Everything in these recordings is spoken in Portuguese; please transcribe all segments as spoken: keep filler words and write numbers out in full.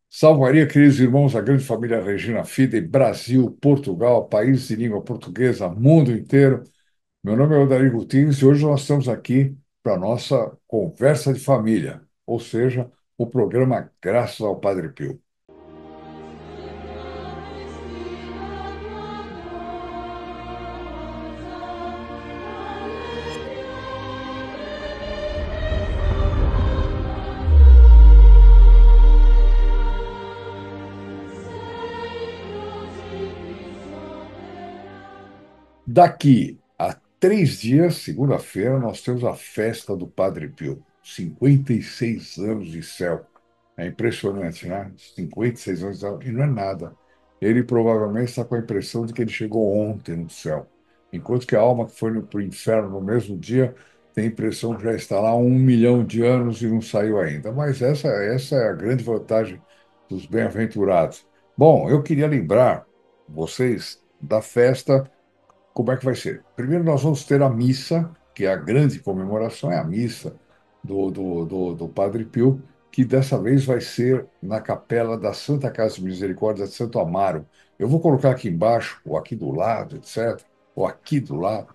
Salve Maria, queridos irmãos, a grande família Regina Fidei, Brasil, Portugal, países de língua portuguesa, mundo inteiro. Meu nome é Odair Gutierrez e hoje nós estamos aqui para a nossa conversa de família, ou seja, o programa Graças ao Padre Pio. Daqui a três dias, segunda-feira, nós temos a festa do Padre Pio. cinquenta e seis anos de céu. É impressionante, né? cinquenta e seis anos de céu, e não é nada. Ele provavelmente está com a impressão de que ele chegou ontem no céu. Enquanto que a alma que foi para o inferno no mesmo dia tem a impressão que já está lá há um milhão de anos e não saiu ainda. Mas essa, essa é a grande vantagem dos bem-aventurados. Bom, eu queria lembrar vocês da festa. Como é que vai ser? Primeiro, nós vamos ter a missa, que é a grande comemoração, é a missa do, do, do, do Padre Pio, que dessa vez vai ser na capela da Santa Casa de Misericórdia de Santo Amaro. Eu vou colocar aqui embaixo, ou aqui do lado, etcétera, ou aqui do lado,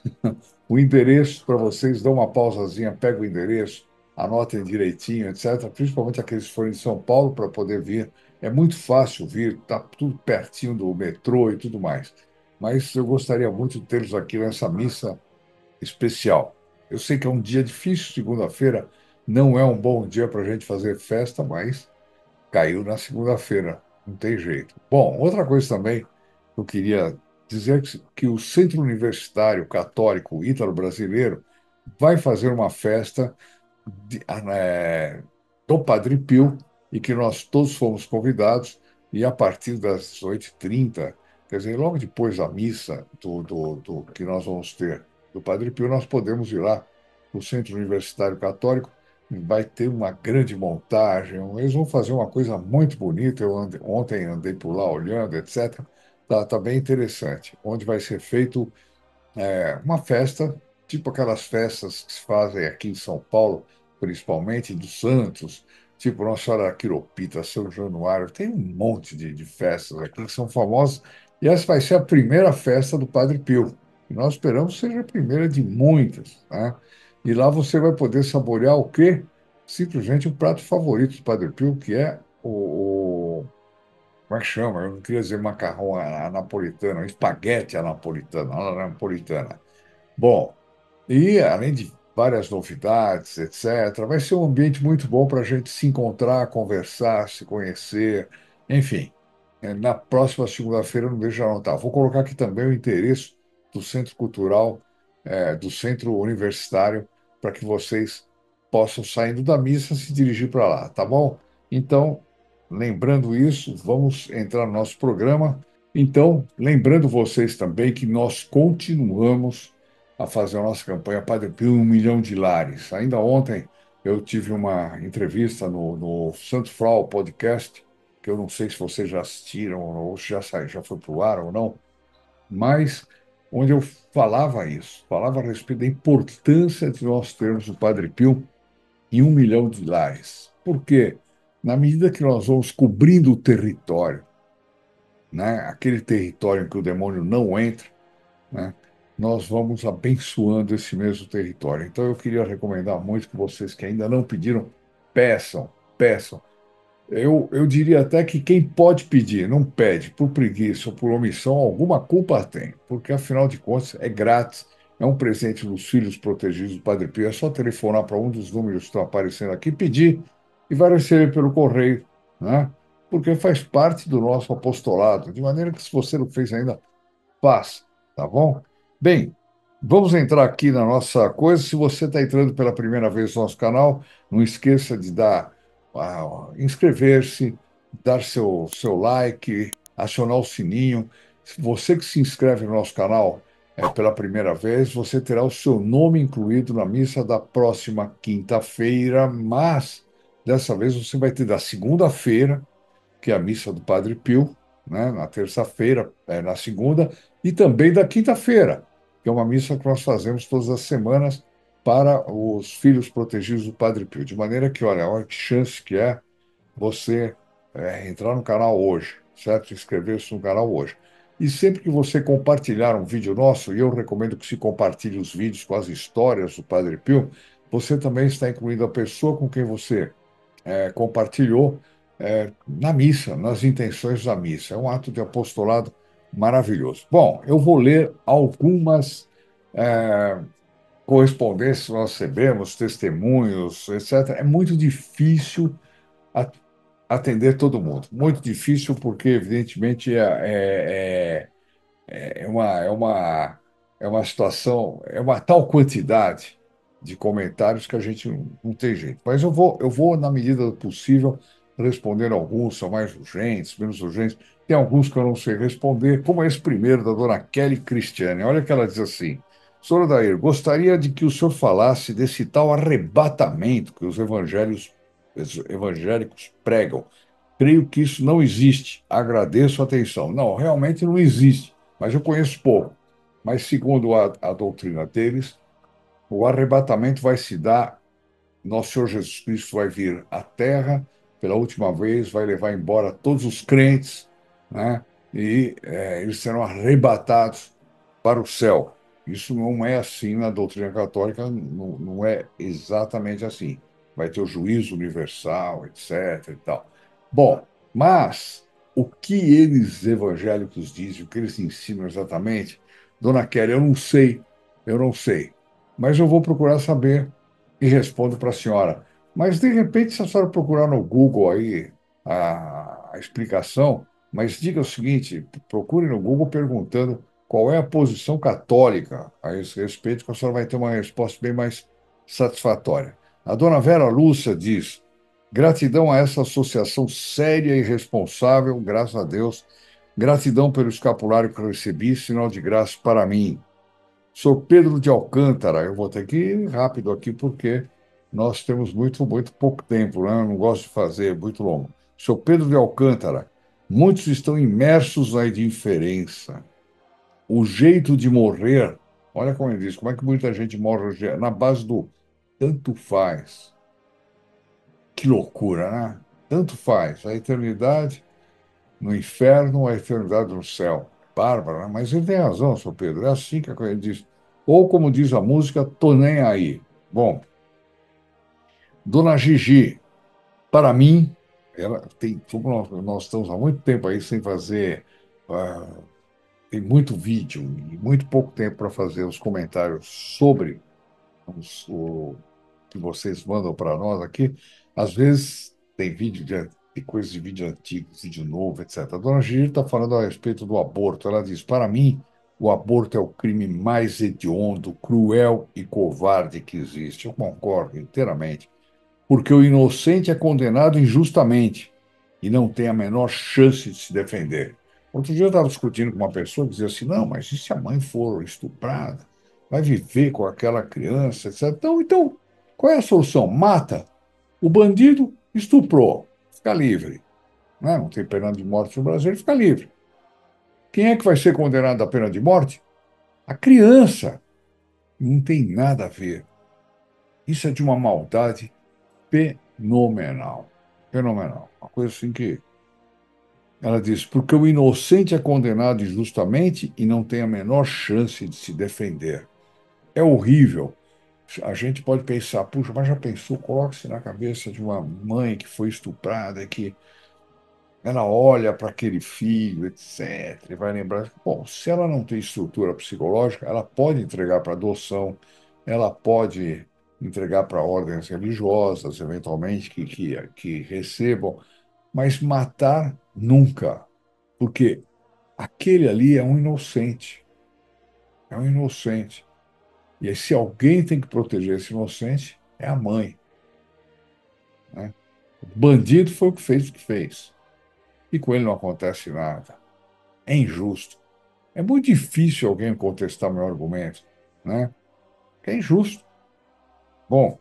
o endereço para vocês. Dão uma pausazinha, pega o endereço, anotem direitinho, etcétera. Principalmente aqueles que forem de São Paulo para poder vir. É muito fácil vir, está tudo pertinho do metrô e tudo mais. Mas eu gostaria muito de tê-los aqui nessa missa especial. Eu sei que é um dia difícil, segunda-feira não é um bom dia para a gente fazer festa, mas caiu na segunda-feira, não tem jeito. Bom, outra coisa também que eu queria dizer que, que o Centro Universitário Católico Ítalo-Brasileiro vai fazer uma festa de- ah, né, do Padre Pio e que nós todos fomos convidados e a partir das oito e trinta, quer dizer, logo depois da missa do, do, do- que nós vamos ter do Padre Pio, nós podemos ir lá no Centro Universitário Católico. Vai ter uma grande montagem, eles vão fazer uma coisa muito bonita. Eu ande- ontem andei por lá olhando, etcétera. Tá, tá bem interessante, onde vai ser feito é, uma festa, tipo aquelas festas que se fazem aqui em São Paulo, principalmente dos Santos, tipo Nossa Senhora da Quiropita, São Januário. Tem um monte de, de festas aqui que são famosas, e essa vai ser a primeira festa do Padre Pio. E nós esperamos que seja a primeira de muitas, né? E lá você vai poder saborear o quê? Simplesmente o prato favorito do Padre Pio, que é o, o- como é que chama? Eu não queria dizer macarrão à à napolitana, espaguete à napolitana, à napolitana. Bom, e além de várias novidades, etcétera, vai ser um ambiente muito bom para a gente se encontrar, conversar, se conhecer, enfim. eh, Na próxima segunda-feira, eu não deixo de anotar. Vou colocar aqui também o endereço do Centro Cultural, eh, do Centro Universitário, para que vocês possam, saindo da missa, se dirigir para lá, tá bom? Então, lembrando isso, vamos entrar no nosso programa. Então, lembrando vocês também que nós continuamos a fazer a nossa campanha Padre Pio um milhão de lares. Ainda ontem eu tive uma entrevista no, no Santo Frau Podcast, que eu não sei se vocês já assistiram ou se já saiu, já foi para o ar ou não, mas onde eu falava isso, falava a respeito da importância de nós termos o Padre Pio em um milhão de lares. Por quê? Na medida que nós vamos cobrindo o território, né, aquele território em que o demônio não entra, né, nós vamos abençoando esse mesmo território. Então, eu queria recomendar muito que vocês que ainda não pediram, peçam, peçam. Eu, eu diria até que quem pode pedir, não pede por preguiça ou por omissão, alguma culpa tem, porque afinal de contas é grátis, é um presente dos filhos protegidos do Padre Pio. É só telefonar para um dos números que estão aparecendo aqui, pedir e vai receber pelo correio, né? Porque faz parte do nosso apostolado, de maneira que se você não fez ainda, paz, tá bom? Bem, vamos entrar aqui na nossa coisa. Se você está entrando pela primeira vez no nosso canal, não esqueça de dar, ah, inscrever-se, dar seu, seu like, acionar o sininho. Você que se inscreve no nosso canal eh, pela primeira vez, você terá o seu nome incluído na missa da próxima quinta-feira, mas dessa vez você vai ter da segunda-feira, que é a missa do Padre Pio, né, na terça-feira, é, na segunda, e também da quinta-feira, que é uma missa que nós fazemos todas as semanas para os filhos protegidos do Padre Pio. De maneira que, olha, olha que chance que é você. é entrar no canal hoje, certo? Inscrever-se no canal hoje. E sempre que você compartilhar um vídeo nosso, e eu recomendo que se compartilhe os vídeos com as histórias do Padre Pio, você também está incluindo a pessoa com quem você é, compartilhou é, na missa, nas intenções da missa. É um ato de apostolado maravilhoso. Bom, eu vou ler algumas é, correspondências que nós recebemos, testemunhos, etcétera. É muito difícil a- atender todo mundo. Muito difícil porque, evidentemente, é, é, é uma, é uma, é uma situação, é uma tal quantidade de comentários que a gente não, não tem jeito. Mas eu vou, eu vou, na medida do possível, responder alguns, são mais urgentes, menos urgentes. Tem alguns que eu não sei responder, como esse primeiro da dona Kelly Cristiane. Olha que ela diz assim: Senhor Odair, gostaria de que o senhor falasse desse tal arrebatamento que os evangélicos, os evangélicos pregam. Creio que isso não existe. Agradeço a atenção. Não, realmente não existe, mas eu conheço pouco. Mas, segundo a, a doutrina deles, o arrebatamento vai se dar, nosso Senhor Jesus Cristo vai vir à Terra pela última vez, vai levar embora todos os crentes, né? E é, eles serão arrebatados para o céu. Isso não é assim na doutrina católica, não, não é exatamente assim. Vai ter o juízo universal, etc. e tal. Bom, mas o que eles evangélicos dizem, o que eles ensinam exatamente, dona Kelly, eu não sei, eu não sei. Mas eu vou procurar saber e respondo para a senhora. Mas, de repente, se a senhora procurar no Google aí a, a explicação, mas diga o seguinte: procure no Google perguntando qual é a posição católica a esse respeito, que a senhora vai ter uma resposta bem mais satisfatória. A dona Vera Lúcia diz: gratidão a essa associação séria e responsável, graças a Deus. Gratidão pelo escapulário que eu recebi, sinal de graça para mim. Sou Pedro de Alcântara. Eu vou ter que ir rápido aqui porque nós temos muito, muito pouco tempo, né? Eu não gosto de fazer muito longo. Sou Pedro de Alcântara. Muitos estão imersos na indiferença. O jeito de morrer, olha como ele diz, como é que muita gente morre hoje? Na base do tanto faz. Que loucura, né? Tanto faz. A eternidade no inferno, a eternidade no céu. Bárbara, né? Mas ele tem razão, senhor Pedro. É assim que a coisa diz. Ou, como diz a música, tô nem aí. Bom, dona Gigi, para mim, ela tem, como nós, nós estamos há muito tempo aí sem fazer, ah, tem muito vídeo e muito pouco tempo para fazer os comentários sobre os, o que vocês mandam para nós aqui. Às vezes tem vídeo de, de coisas de vídeo antigo, vídeo novo, etcétera. A dona Gigi está falando a respeito do aborto. Ela diz: para mim, o aborto é o crime mais hediondo, cruel e covarde que existe. Eu concordo inteiramente, porque o inocente é condenado injustamente e não tem a menor chance de se defender. Outro dia eu estava discutindo com uma pessoa que dizia assim: não, mas e se a mãe for estuprada? Vai viver com aquela criança, etcétera. Então, então, qual é a solução? Mata. O bandido estuprou, fica livre. Né? Não tem pena de morte no Brasil, ele fica livre. Quem é que vai ser condenado à pena de morte? A criança. Não tem nada a ver. Isso é de uma maldade fenomenal. Fenomenal. Uma coisa assim que. Ela diz: porque o inocente é condenado injustamente e não tem a menor chance de se defender. É horrível. A gente pode pensar: puxa, mas já pensou? Coloque-se na cabeça de uma mãe que foi estuprada, que ela olha para aquele filho, etcétera, e vai lembrar. Bom, se ela não tem estrutura psicológica, ela pode entregar para adoção, ela pode entregar para ordens religiosas, eventualmente, que, que, que recebam, mas matar nunca, porque aquele ali é um inocente, é um inocente. E aí, se alguém tem que proteger esse inocente, é a mãe, né? O bandido foi o que fez o que fez. E com ele não acontece nada. É injusto. É muito difícil alguém contestar meu argumento, né? É injusto. Bom,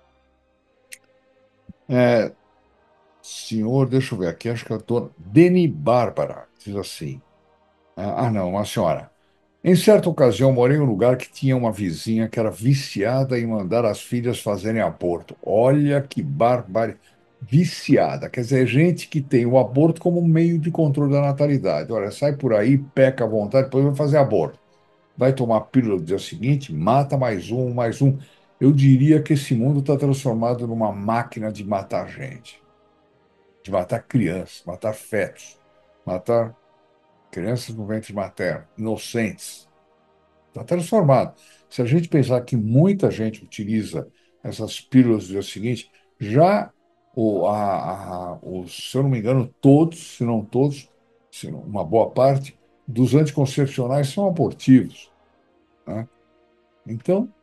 é, senhor, deixa eu ver aqui, acho que eu estou. Deni Bárbara diz assim. Ah, ah, não, uma senhora. Em certa ocasião, morei em um lugar que tinha uma vizinha que era viciada em mandar as filhas fazerem aborto. Olha que bárbaro. viciada, quer dizer, gente que tem o aborto como um meio de controle da natalidade. Olha, sai por aí, peca à vontade, depois vai fazer aborto. Vai tomar pílula no dia seguinte, mata mais um, mais um. Eu diria que esse mundo está transformado numa máquina de matar gente, de matar crianças, matar fetos, matar crianças no ventre materno, inocentes. Está transformado. Se a gente pensar que muita gente utiliza essas pílulas do dia seguinte, já, o, a, a, o, se eu não me engano, todos, se não todos, se não, uma boa parte, dos anticoncepcionais são abortivos, né? Então,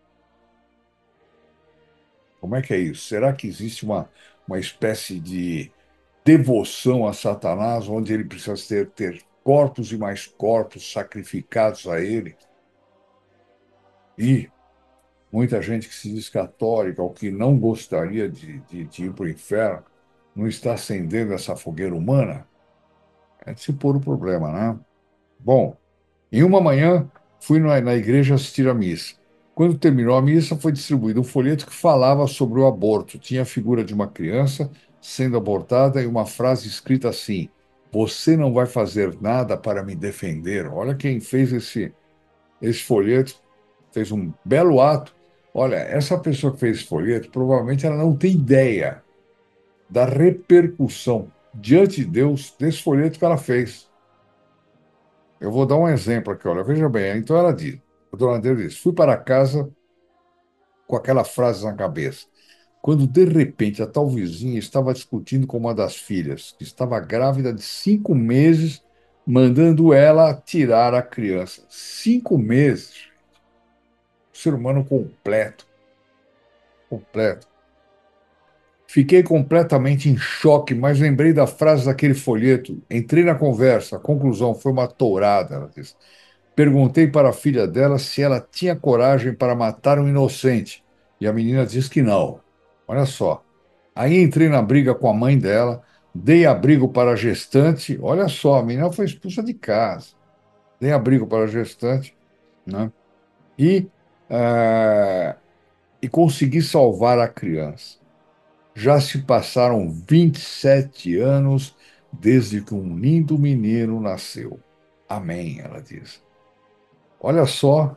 como é que é isso? Será que existe uma, uma espécie de devoção a Satanás, onde ele precisa ter, ter corpos e mais corpos sacrificados a ele? E muita gente que se diz católica ou que não gostaria de, de, de ir para o inferno não está acendendo essa fogueira humana? É de se pôr o problema, né? Bom, em uma manhã, fui na, na igreja assistir à missa. Quando terminou a missa, foi distribuído um folheto que falava sobre o aborto. Tinha a figura de uma criança sendo abortada e uma frase escrita assim: Você não vai fazer nada para me defender. Olha quem fez esse, esse folheto, fez um belo ato. Olha, essa pessoa que fez esse folheto, provavelmente ela não tem ideia da repercussão diante de Deus desse folheto que ela fez. Eu vou dar um exemplo aqui, olha, veja bem. Então ela diz, a dona Deus diz, fui para casa com aquela frase na cabeça, quando de repente a tal vizinha estava discutindo com uma das filhas, que estava grávida de cinco meses, mandando ela tirar a criança. Cinco meses. Ser humano completo, completo. Fiquei completamente em choque, mas lembrei da frase daquele folheto. Entrei na conversa, a conclusão foi uma tourada, ela disse. Perguntei para a filha dela se ela tinha coragem para matar um inocente, e a menina disse que não. Olha só. Aí entrei na briga com a mãe dela, dei abrigo para a gestante. Olha só, a menina foi expulsa de casa. Dei abrigo para a gestante, né? E, eh, e consegui salvar a criança. Já se passaram vinte e sete anos desde que um lindo menino nasceu. Amém, ela diz. Olha só,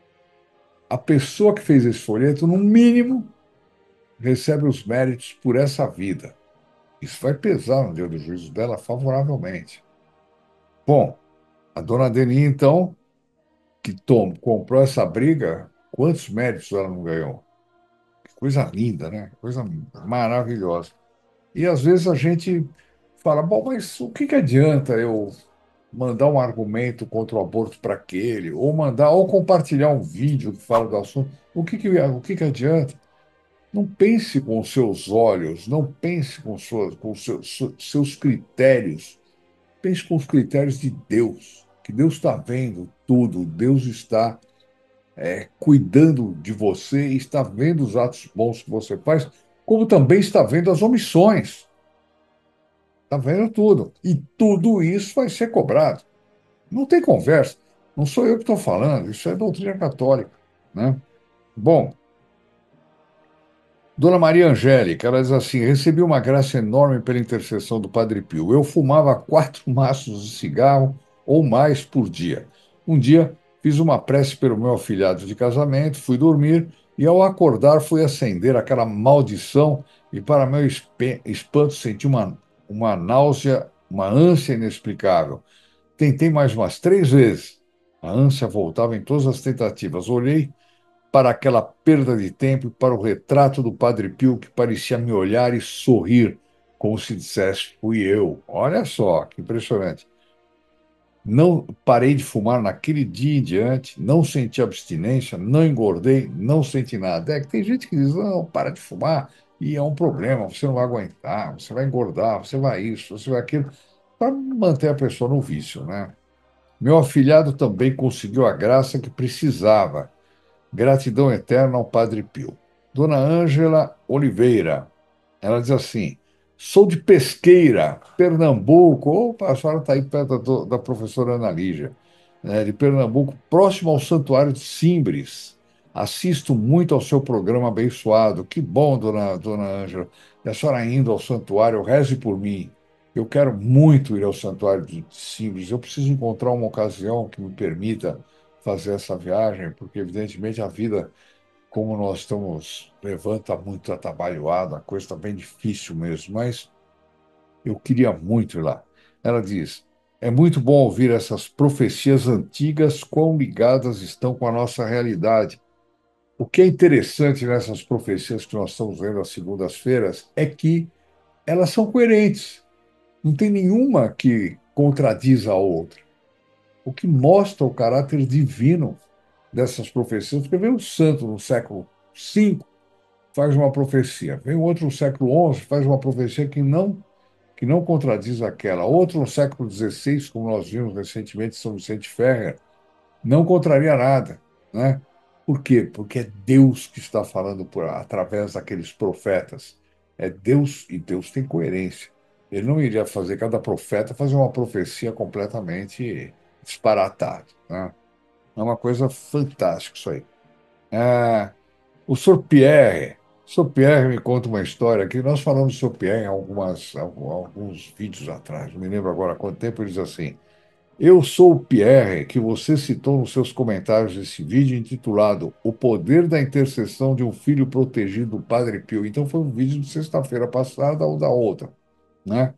a pessoa que fez esse folheto, no mínimo, recebe os méritos por essa vida. Isso vai pesar no dia do juízo dela favoravelmente. Bom, a dona Deni, então, que tom, comprou essa briga, quantos méritos ela não ganhou? Que coisa linda, né? Coisa maravilhosa. E às vezes a gente fala, bom, mas o que que adianta eu mandar um argumento contra o aborto para aquele, ou mandar, ou compartilhar um vídeo que fala do assunto? O que que, o que que adianta? Não pense com os seus olhos, não pense com, suas, com seus, seus critérios, pense com os critérios de Deus, que Deus está vendo tudo, Deus está é, cuidando de você, está vendo os atos bons que você faz, como também está vendo as omissões, está vendo tudo. E tudo isso vai ser cobrado. Não tem conversa. Não sou eu que estou falando, isso é doutrina católica, né? Bom, Dona Maria Angélica, ela diz assim: recebi uma graça enorme pela intercessão do Padre Pio. Eu fumava quatro maços de cigarro ou mais por dia. Um dia fiz uma prece pelo meu afilhado de casamento, fui dormir e, ao acordar, fui acender aquela maldição e, para meu espe- espanto, senti uma, uma náusea, uma ânsia inexplicável. Tentei mais umas três vezes. A ânsia voltava em todas as tentativas. Olhei para aquela perda de tempo e para o retrato do Padre Pio que parecia me olhar e sorrir, como se dissesse, fui eu. Olha só, que impressionante. Não parei de fumar naquele dia em diante, não senti abstinência, não engordei, não senti nada. É que tem gente que diz, não, para de fumar, e é um problema, você não vai aguentar, você vai engordar, você vai isso, você vai aquilo, para manter a pessoa no vício, né? Meu afilhado também conseguiu a graça que precisava. Gratidão eterna ao Padre Pio. Dona Ângela Oliveira, ela diz assim: sou de Pesqueira, Pernambuco. Opa, a senhora está aí perto da, da professora Ana Lígia, né, de Pernambuco, próximo ao Santuário de Simbres. Assisto muito ao seu programa abençoado. Que bom, dona, dona Ângela. E a senhora indo ao santuário, reze por mim. Eu quero muito ir ao santuário de Símbolos. Eu preciso encontrar uma ocasião que me permita fazer essa viagem, porque, evidentemente, a vida, como nós estamos levando, está muito atabalhoada, a coisa está bem difícil mesmo, mas eu queria muito ir lá. Ela diz: é muito bom ouvir essas profecias antigas, quão ligadas estão com a nossa realidade. O que é interessante nessas profecias que nós estamos vendo às segundas-feiras é que elas são coerentes. Não tem nenhuma que contradiz a outra. O que mostra o caráter divino dessas profecias, porque vem um santo no século cinco, faz uma profecia, vem outro no século onze, faz uma profecia que não, que não contradiz aquela, outro no século dezesseis, como nós vimos recentemente em São Vicente Ferrer, não contraria nada, né? Por quê? Porque é Deus que está falando por, através daqueles profetas. É Deus, e Deus tem coerência. Ele não iria fazer cada profeta fazer uma profecia completamente disparatada, né? É uma coisa fantástica isso aí. É, o senhor Pierre, o senhor Pierre me conta uma história que nós falamos do senhor Pierre em algumas, alguns vídeos atrás, não me lembro agora há quanto tempo, ele diz assim: eu sou o Pierre, que você citou nos seus comentários desse vídeo intitulado O Poder da Intercessão de um Filho Protegido do Padre Pio. Então foi um vídeo de sexta-feira passada ou da outra, né?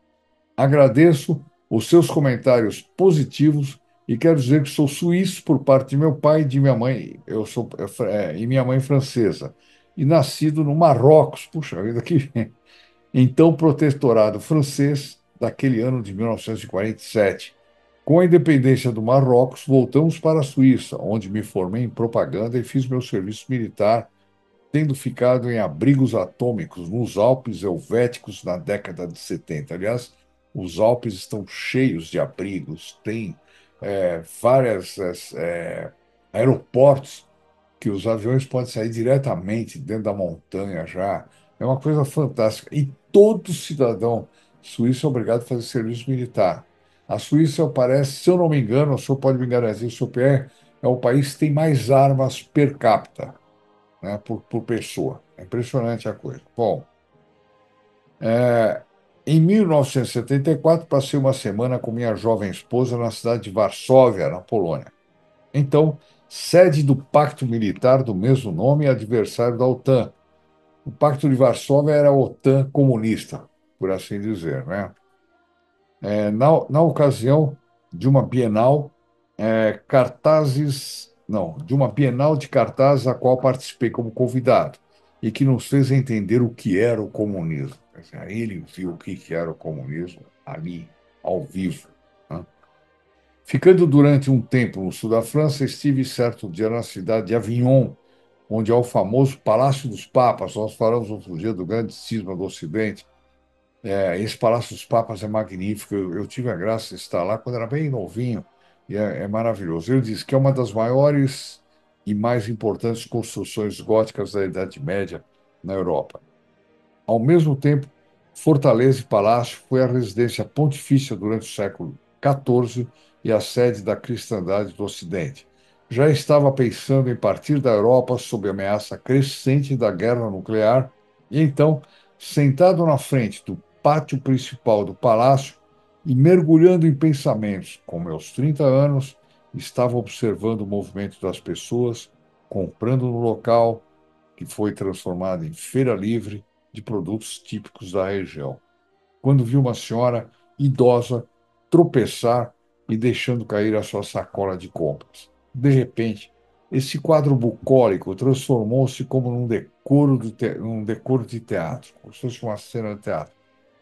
Agradeço os seus comentários positivos e quero dizer que sou suíço por parte de meu pai e de minha mãe. Eu sou é, e minha mãe francesa e nascido no Marrocos. Puxa vida, que então protetorado francês daquele ano de mil novecentos e quarenta e sete. Com a independência do Marrocos, voltamos para a Suíça, onde me formei em propaganda e fiz meu serviço militar, tendo ficado em abrigos atômicos nos Alpes Helvéticos na década de setenta. Aliás, os Alpes estão cheios de abrigos, tem é, vários é, aeroportos que os aviões podem sair diretamente dentro da montanha já. É uma coisa fantástica. E todo cidadão suíço é obrigado a fazer serviço militar. A Suíça, parece, se eu não me engano, o senhor pode me garantir, o senhor Pierre, é o país que tem mais armas per capita, né, por, por pessoa. É impressionante a coisa. Bom, é, em mil novecentos e setenta e quatro, passei uma semana com minha jovem esposa na cidade de Varsóvia, na Polônia. Então, sede do Pacto Militar do mesmo nome e adversário da OTAN. O Pacto de Varsóvia era a OTAN comunista, por assim dizer, né? É, na, na ocasião de uma Bienal, é, cartazes, não, de uma Bienal de cartazes a qual participei como convidado e que nos fez entender o que era o comunismo. Quer dizer, aí ele viu o que que era o comunismo ali, ao vivo, né? Ficando durante um tempo no sul da França, estive certo dia na cidade de Avignon, onde há o famoso Palácio dos Papas. Nós falamos outro dia do grande cisma do Ocidente. É, esse Palácio dos Papas é magnífico. Eu, eu tive a graça de estar lá quando era bem novinho, e é, é maravilhoso. Eu disse que é uma das maiores e mais importantes construções góticas da Idade Média na Europa. Ao mesmo tempo, Fortaleza e Palácio foi a residência pontifícia durante o século quatorze e a sede da cristandade do Ocidente. Já estava pensando em partir da Europa sob a ameaça crescente da guerra nuclear, e então, sentado na frente do pátio principal do palácio e mergulhando em pensamentos, com meus trinta anos, estava observando o movimento das pessoas, comprando no local, que foi transformado em feira livre de produtos típicos da região. Quando vi uma senhora idosa tropeçar e deixando cair a sua sacola de compras. De repente, esse quadro bucólico transformou-se como num decoro, de te... num decoro de teatro, como se fosse uma cena de teatro,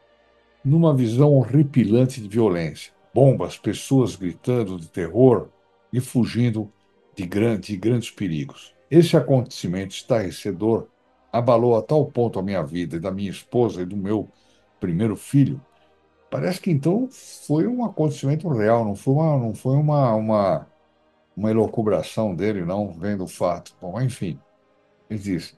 numa visão horripilante de violência. Bombas, pessoas gritando de terror e fugindo de, grande, de grandes perigos. Esse acontecimento estarrecedor abalou a tal ponto a minha vida e da minha esposa e do meu primeiro filho. Parece que então foi um acontecimento real, não foi uma, não foi uma, uma, uma elucubração dele, não, vendo o fato. Bom, enfim, ele diz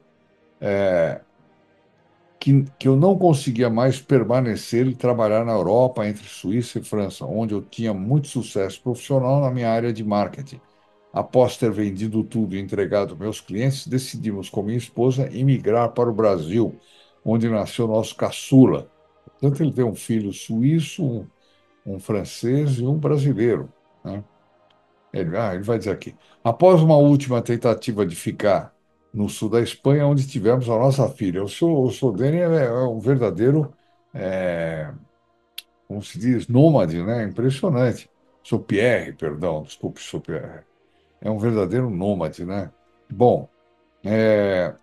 que, que eu não conseguia mais permanecer e trabalhar na Europa, entre Suíça e França, onde eu tinha muito sucesso profissional na minha área de marketing. Após ter vendido tudo e entregado meus clientes, decidimos, com minha esposa, emigrar para o Brasil, onde nasceu nosso caçula. Portanto, ele tem um filho suíço, um, um francês e um brasileiro, né? Ele, ah, ele vai dizer aqui. Após uma última tentativa de ficar no sul da Espanha, onde tivemos a nossa filha. O seu, o seu Dani é, é um verdadeiro, é, como se diz, nômade, né? Impressionante. Seu Pierre, perdão, desculpe, seu Pierre. É um verdadeiro nômade, né? Bom, é,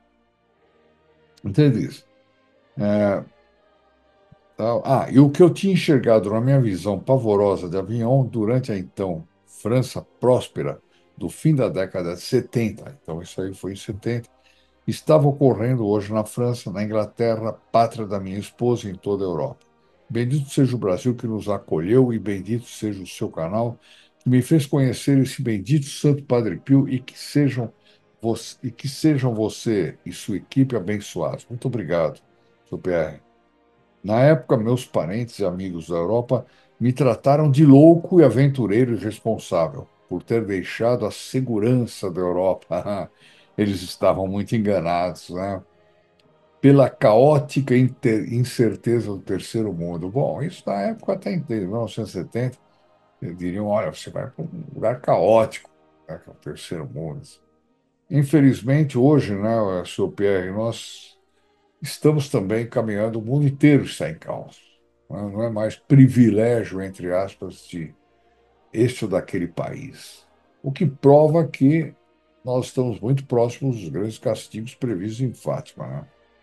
entende isso? É, tal. Ah, e o que eu tinha enxergado na minha visão pavorosa de Avignon durante a então França próspera do fim da década de setenta, então isso aí foi em setenta, estava ocorrendo hoje na França, na Inglaterra, pátria da minha esposa e em toda a Europa. Bendito seja o Brasil que nos acolheu e bendito seja o seu canal que me fez conhecer esse bendito Santo Padre Pio e que sejam você, e que sejam você e sua equipe abençoados. Muito obrigado, seu P R. Na época, meus parentes e amigos da Europa me trataram de louco e aventureiro irresponsável por ter deixado a segurança da Europa. Eles estavam muito enganados, né? Pela caótica inte- incerteza do terceiro mundo. Bom, isso na época até em mil novecentos e setenta, eles diriam, olha, você vai para um lugar caótico, né, que é o terceiro mundo. Infelizmente, hoje, né, senhor Pierre, nós estamos também caminhando, o mundo inteiro está em caos. Não não é mais privilégio, entre aspas, de este ou daquele país. O que prova que nós estamos muito próximos dos grandes castigos previstos em Fátima, né?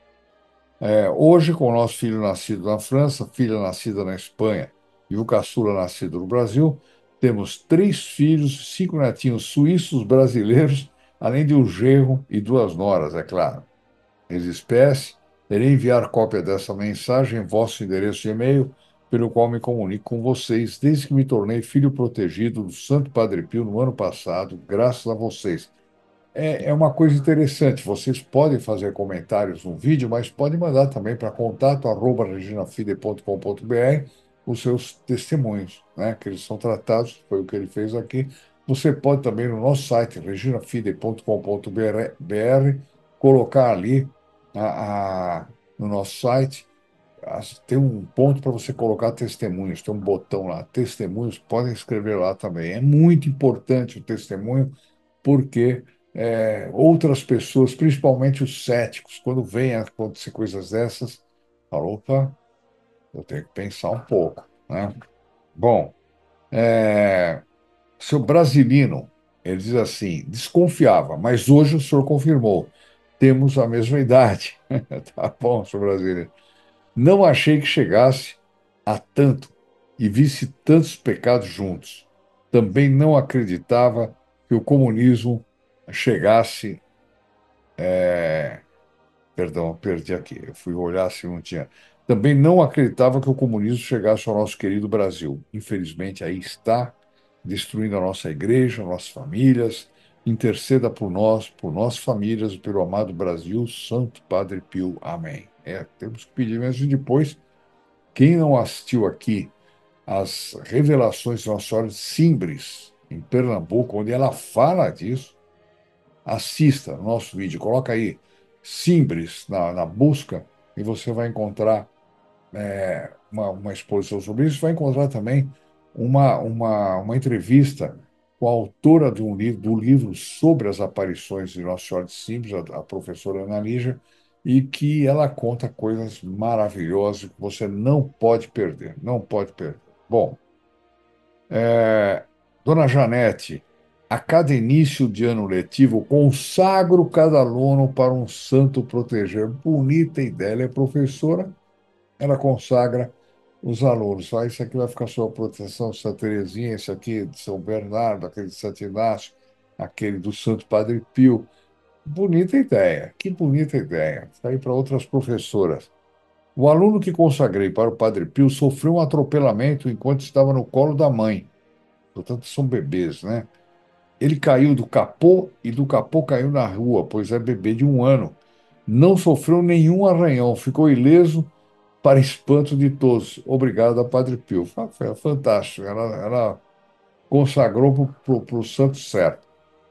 É, hoje, com o nosso filho nascido na França, filha nascida na Espanha e o caçula nascido no Brasil, temos três filhos, cinco netinhos suíços brasileiros, além de um genro e duas noras, é claro. Ex espécie, irei enviar cópia dessa mensagem em vosso endereço de e-mail, pelo qual me comunico com vocês desde que me tornei filho protegido do Santo Padre Pio no ano passado, graças a vocês. É, é uma coisa interessante. Vocês podem fazer comentários no vídeo, mas podem mandar também para contato arroba reginafide ponto com ponto br os seus testemunhos, né? Que eles são tratados, foi o que ele fez aqui. Você pode também no nosso site, reginafide ponto com ponto br, colocar ali a, a- no nosso site, as- tem um ponto para você colocar testemunhos, tem um botão lá, testemunhos, podem escrever lá também. É muito importante o testemunho porque é, outras pessoas, principalmente os céticos, quando vêm a acontecer coisas dessas, falam, opa, eu tenho que pensar um pouco, né? Bom, é, seu Brasilino, ele diz assim, desconfiava, mas hoje o senhor confirmou, temos a mesma idade. Tá bom, seu Brasilino. Não achei que chegasse a tanto e visse tantos pecados juntos. Também não acreditava que o comunismo chegasse. é, Perdão, perdi aqui. Eu fui olhar se não tinha. Também não acreditava que o comunismo chegasse ao nosso querido Brasil. Infelizmente, aí está, destruindo a nossa igreja, nossas famílias. Interceda por nós, por nossas famílias, e pelo amado Brasil, Santo Padre Pio. Amém. É, temos que pedir mesmo. E depois, quem não assistiu aqui às revelações de Nossa Senhora de Simbres, em Pernambuco, onde ela fala disso, assista o nosso vídeo, coloca aí Simbres na, na busca e você vai encontrar é, uma, uma exposição sobre isso. Vai encontrar também uma, uma, uma entrevista com a autora de um livro, do livro sobre as aparições de Nossa Senhora de Simbres, a, a professora Ana Lígia, e que ela conta coisas maravilhosas que você não pode perder, não pode perder. Bom, é, Dona Janete, a cada início de ano letivo, consagro cada aluno para um santo proteger. Bonita ideia. Ela é professora, ela consagra os alunos. Ah, isso aqui vai ficar sob a proteção de Santa Teresinha, esse aqui de São Bernardo, aquele de Santo Inácio, aquele do Santo Padre Pio. Bonita ideia, que bonita ideia. Está aí para outras professoras. O aluno que consagrei para o Padre Pio sofreu um atropelamento enquanto estava no colo da mãe. Portanto, são bebês, né? Ele caiu do capô e do capô caiu na rua, pois é bebê de um ano. Não sofreu nenhum arranhão, ficou ileso para espanto de todos. Obrigado a Padre Pio. Foi fantástico. Ela, ela consagrou para o santo certo.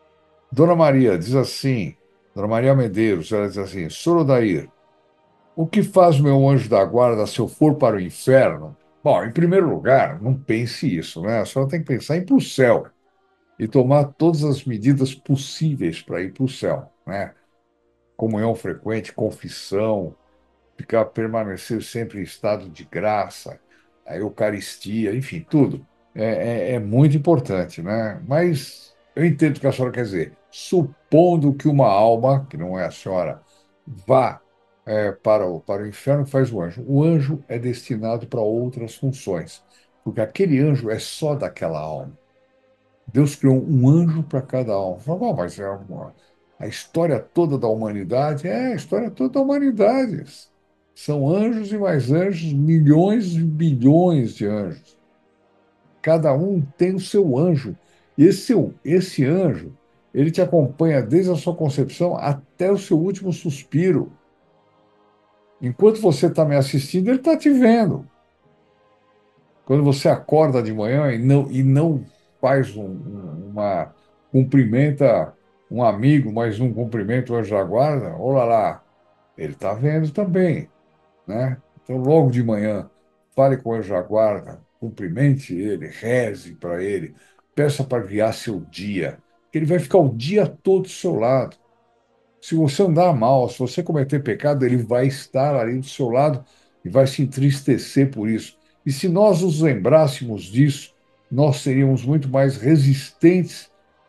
Dona Maria diz assim, Dona Maria Medeiros, ela diz assim, Sorodair, o que faz meu anjo da guarda se eu for para o inferno? Bom, em primeiro lugar, não pense isso, né? A senhora tem que pensar em ir para o céu e tomar todas as medidas possíveis para ir para o céu, né? Comunhão frequente, confissão, ficar, permanecer sempre em estado de graça, a Eucaristia, enfim, tudo. É, é, é muito importante, né? Mas eu entendo o que a senhora quer dizer. Supondo que uma alma, que não é a senhora, vá é, para o, para o inferno, faz o anjo. O anjo é destinado para outras funções, porque aquele anjo é só daquela alma. Deus criou um anjo para cada alma. Fala, "Bom, mas é uma- a história toda da humanidade é a história toda da humanidade. São anjos e mais anjos, milhões e bilhões de anjos. Cada um tem o seu anjo. E esse, seu, esse anjo, ele te acompanha desde a sua concepção até o seu último suspiro. Enquanto você está me assistindo, ele está te vendo. Quando você acorda de manhã e não, e não faz um- um- uma cumprimenta um amigo, mas não cumprimenta o anjo da guarda, olha lá, ele está vendo também, né? Então, logo de manhã, fale com o anjo da guarda, cumprimente ele, reze para ele, peça para guiar seu dia, que ele vai ficar o dia todo do seu lado. Se você andar mal, se você cometer pecado, ele vai estar ali do seu lado e vai se entristecer por isso. E se nós nos lembrássemos disso, nós seríamos muito mais resistentes,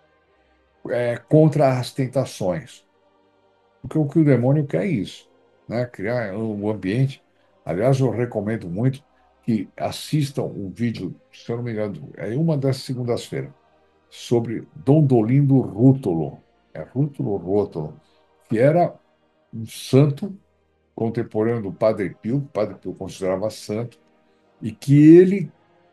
é, contra as tentações. Porque o que o demônio quer é isso, né? Criar um ambiente. Aliás, eu recomendo muito que assistam um vídeo, se eu não me engano, é uma das segundas-feiras, sobre Dom Dolindo Rútulo. É Rútulo Rótulo, que era um santo contemporâneo do Padre Pio, o Padre Pio considerava santo, e que ele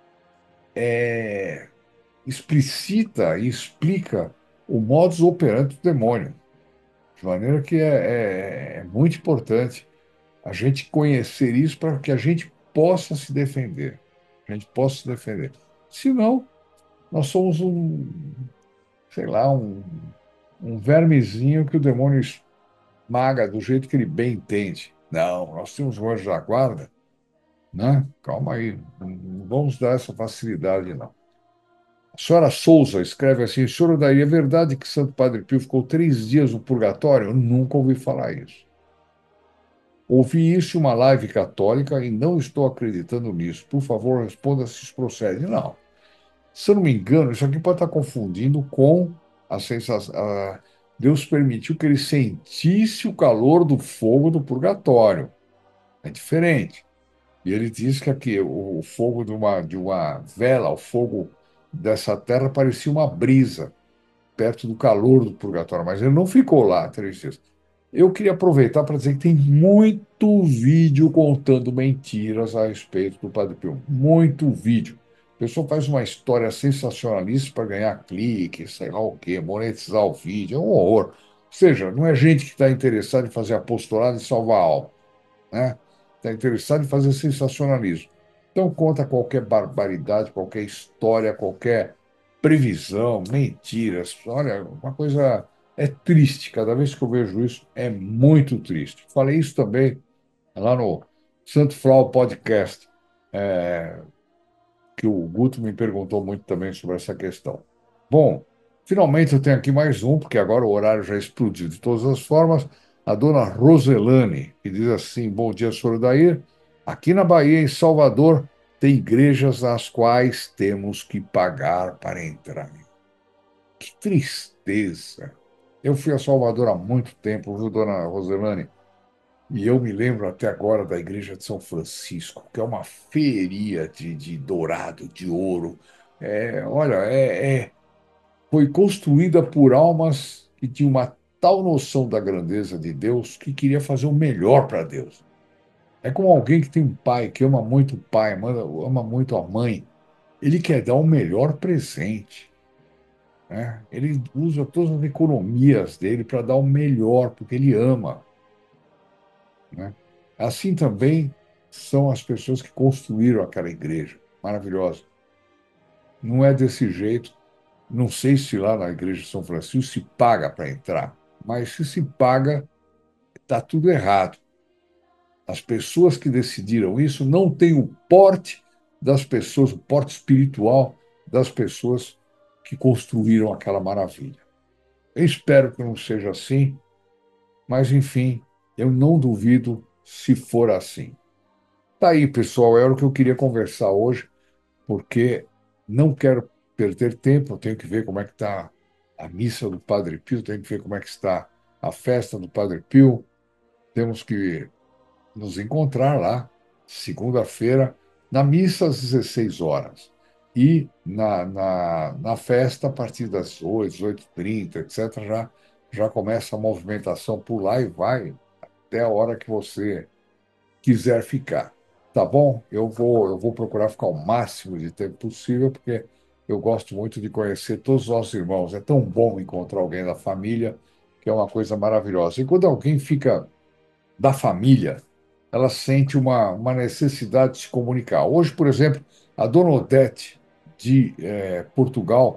é, explicita e explica o modus operandi do demônio, de maneira que é, é, é muito importante a gente conhecer isso para que a gente possa se defender, a gente possa se defender. Senão, nós somos um, sei lá, um, um vermezinho que o demônio esmaga do jeito que ele bem entende. Não, nós temos um anjo da guarda, né? Calma aí, não vamos dar essa facilidade, não. A senhora Souza escreve assim: senhor daí, é verdade que Santo Padre Pio ficou três dias no purgatório? Eu nunca ouvi falar isso. Ouvi isso em uma live católica e não estou acreditando nisso. Por favor, responda se isso procede. Não. Se eu não me engano, isso aqui pode estar confundindo com a sensação. a- Deus permitiu que ele sentisse o calor do fogo do purgatório. É diferente. E ele diz que aqui o, o fogo de uma, de uma vela, o fogo dessa terra parecia uma brisa perto do calor do purgatório, mas ele não ficou lá três dias. Eu queria aproveitar para dizer que tem muito vídeo contando mentiras a respeito do Padre Pio. Muito vídeo. A pessoa faz uma história sensacionalista para ganhar clique, sei lá o quê, monetizar o vídeo, é um horror. Ou seja, não é gente que está interessada em fazer apostolado e salvar a alma, né? Está interessado em fazer sensacionalismo. Então conta qualquer barbaridade, qualquer história, qualquer previsão, mentiras. Olha, uma coisa é triste. Cada vez que eu vejo isso, é muito triste. Falei isso também lá no Santo Frau Podcast, é, que o Guto me perguntou muito também sobre essa questão. Bom, finalmente eu tenho aqui mais um, porque agora o horário já explodiu de todas as formas. A dona Roselane, que diz assim: bom dia, senhor Dair. Aqui na Bahia, em Salvador, tem igrejas nas quais temos que pagar para entrar. Que tristeza! Eu fui a Salvador há muito tempo, viu, dona Roselane? E eu me lembro até agora da igreja de São Francisco, que é uma feria de, de dourado, de ouro. É, olha, é, é- foi construída por almas que tinham uma tal noção da grandeza de Deus que queria fazer o melhor para Deus. É como alguém que tem um pai, que ama muito o pai, ama, ama muito a mãe. Ele quer dar o melhor presente, né? Ele usa todas as economias dele para dar o melhor, porque ele ama, né? Assim também são as pessoas que construíram aquela igreja maravilhosa. Não é desse jeito. não sei se lá na igreja de São Francisco se paga para entrar, mas se se paga, está tudo errado. As pessoas que decidiram isso não têm o porte das pessoas, o porte espiritual das pessoas que construíram aquela maravilha. Eu espero que não seja assim, mas, enfim, eu não duvido se for assim. Tá aí, pessoal, era o que eu queria conversar hoje, porque não quero perder tempo, eu tenho que ver como é que está a missa do Padre Pio, tenho que ver como é que está a festa do Padre Pio, temos que nos encontrar lá, segunda-feira, na missa às dezesseis horas. E na, na, na festa, a partir das oito, oito e trinta, etcétera, já, já começa a movimentação por lá e vai até a hora que você quiser ficar. Tá bom? Eu vou, eu vou procurar ficar o máximo de tempo possível, porque eu gosto muito de conhecer todos os nossos irmãos. É tão bom encontrar alguém da família, que é uma coisa maravilhosa. E quando alguém fica da família, ela sente uma, uma necessidade de se comunicar. Hoje, por exemplo, a dona Odete, de eh, Portugal,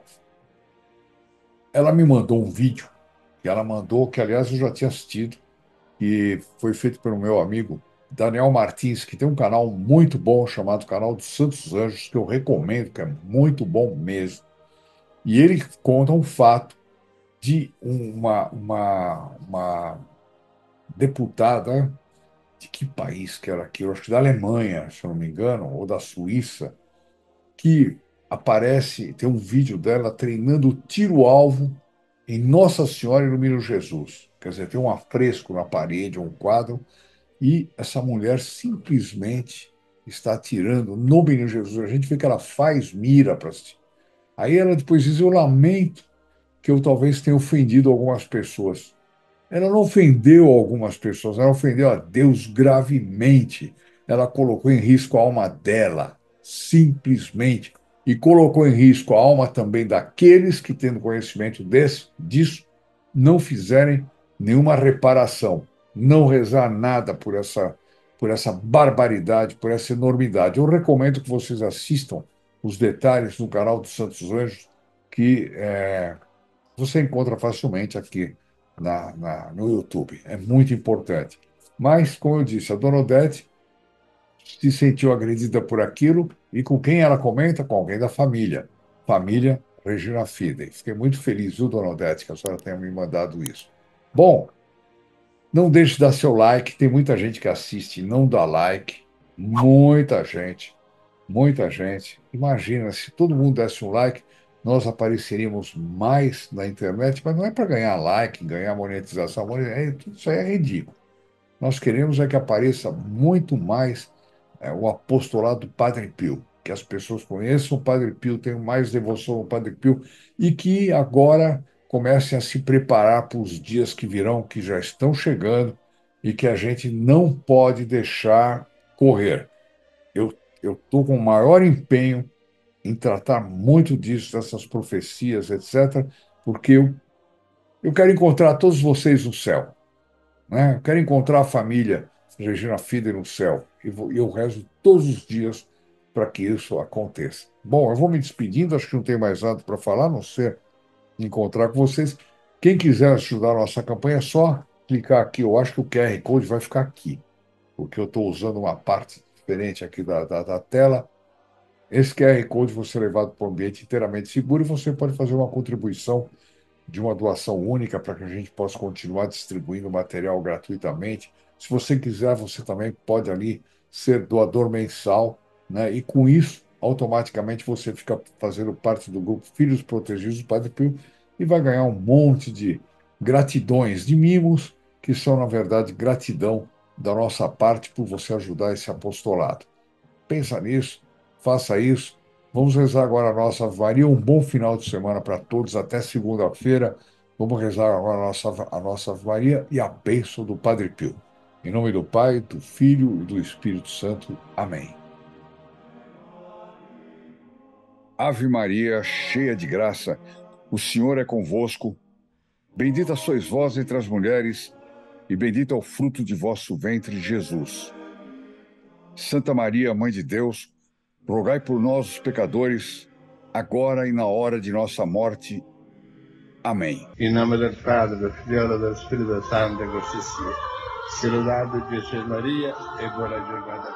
ela me mandou um vídeo, que ela mandou, que aliás eu já tinha assistido, que foi feito pelo meu amigo Daniel Martins, que tem um canal muito bom chamado Canal dos Santos Anjos, que eu recomendo, que é muito bom mesmo. E ele conta um fato de uma, uma, uma deputada, de que país que era aquilo? Acho que da Alemanha, se eu não me engano, ou da Suíça, que aparece, tem um vídeo dela treinando tiro-alvo em Nossa Senhora e no Menino Jesus. Quer dizer, tem um afresco na parede, um quadro, e essa mulher simplesmente está atirando no Menino Jesus. A gente vê que ela faz mira para assistir. Aí ela depois diz: Eu lamento que eu talvez tenha ofendido algumas pessoas. Ela não ofendeu algumas pessoas, ela ofendeu a Deus gravemente. Ela colocou em risco a alma dela, simplesmente, e colocou em risco a alma também daqueles que, tendo conhecimento desse, disso, não fizerem nenhuma reparação, não rezar nada por essa, por essa barbaridade, por essa enormidade. Eu recomendo que vocês assistam os detalhes no canal dos Santos Anjos, que é, você encontra facilmente aqui na, na- no YouTube. É muito importante. Mas, como eu disse, a dona Odete se sentiu agredida por aquilo e com quem ela comenta? Com alguém da família. Família Regina Fidei. Fiquei muito feliz, viu, dona Odete, que a senhora tenha me mandado isso. Bom, não deixe de dar seu like. Tem muita gente que assiste e não dá like. Muita gente. Muita gente. Imagina, se todo mundo desse um like, nós apareceríamos mais na internet, mas não é para ganhar like, ganhar monetização. mone- é- tudo isso aí é ridículo. Nós queremos é que apareça muito mais é, o apostolado do Padre Pio, que as pessoas conheçam o Padre Pio, tenham mais devoção ao Padre Pio e que agora comecem a se preparar para os dias que virão, que já estão chegando e que a gente não pode deixar correr. Eu eu estou com o maior empenho em tratar muito disso, dessas profecias, etcétera, porque eu, eu quero encontrar todos vocês no céu, né? Eu quero encontrar a família Regina Fidel no céu, e vou- e eu rezo todos os dias para que isso aconteça. Bom, eu vou me despedindo, acho que não tem mais nada para falar, a não ser encontrar com vocês. Quem quiser ajudar a nossa campanha, é só clicar aqui. Eu acho que o Q R Code vai ficar aqui, porque eu estou usando uma parte diferente aqui da, da, da tela. Esse Q R Code você é levado para um ambiente inteiramente seguro e você pode fazer uma contribuição de uma doação única para que a gente possa continuar distribuindo material gratuitamente. Se você quiser, você também pode ali ser doador mensal, né? E com isso, automaticamente você fica fazendo parte do grupo Filhos Protegidos do Padre Pio e vai ganhar um monte de gratidões, de mimos, que são, na verdade, gratidão da nossa parte por você ajudar esse apostolado. Pensa nisso, faça isso. Vamos rezar agora a nossa Ave Maria. Um bom final de semana para todos. Até segunda-feira. Vamos rezar agora a nossa, a nossa Ave Maria e a bênção do Padre Pio. Em nome do Pai, do Filho e do Espírito Santo. Amém. Ave Maria, cheia de graça, o Senhor é convosco. Bendita sois vós entre as mulheres, e bendito é o fruto de vosso ventre, Jesus. Santa Maria, Mãe de Deus, rogai por nós, os pecadores, agora e na hora de nossa morte. Amém. Em nome do Padre, do Filho e do Espírito Santo, così sia. Se lodato Jesus Maria e buona giornata.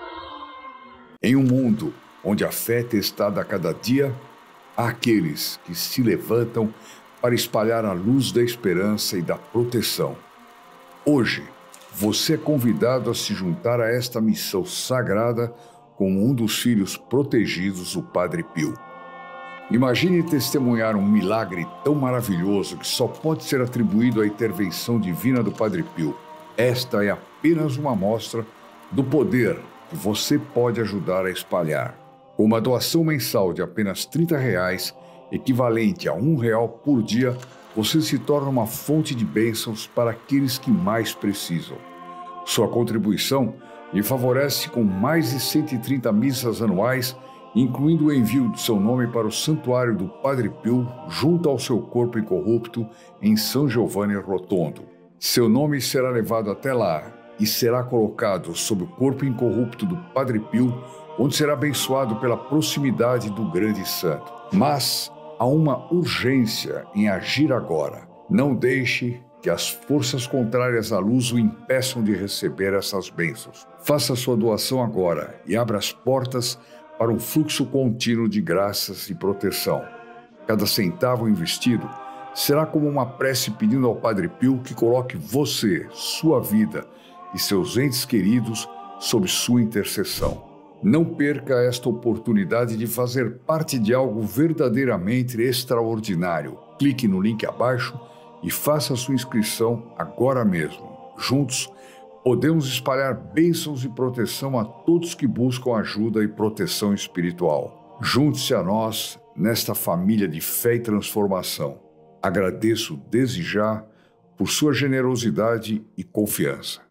Em um mundo onde a fé é testada a cada dia, há aqueles que se levantam para espalhar a luz da esperança e da proteção. Hoje, você é convidado a se juntar a esta missão sagrada como um dos filhos protegidos do Padre Pio. Imagine testemunhar um milagre tão maravilhoso que só pode ser atribuído à intervenção divina do Padre Pio. Esta é apenas uma amostra do poder que você pode ajudar a espalhar. Com uma doação mensal de apenas trinta reais, equivalente a um real por dia, você se torna uma fonte de bênçãos para aqueles que mais precisam. Sua contribuição lhe favorece com mais de cento e trinta missas anuais, incluindo o envio de seu nome para o Santuário do Padre Pio, junto ao seu corpo incorrupto, em São Giovanni Rotondo. Seu nome será levado até lá e será colocado sob o corpo incorrupto do Padre Pio, onde será abençoado pela proximidade do grande santo. Mas há uma urgência em agir agora. Não deixe que as forças contrárias à luz o impeçam de receber essas bênçãos. Faça sua doação agora e abra as portas para um fluxo contínuo de graças e proteção. Cada centavo investido será como uma prece pedindo ao Padre Pio que coloque você, sua vida e seus entes queridos sob sua intercessão. Não perca esta oportunidade de fazer parte de algo verdadeiramente extraordinário. Clique no link abaixo e faça sua inscrição agora mesmo. Juntos, podemos espalhar bênçãos e proteção a todos que buscam ajuda e proteção espiritual. Junte-se a nós nesta família de fé e transformação. Agradeço desde já por sua generosidade e confiança.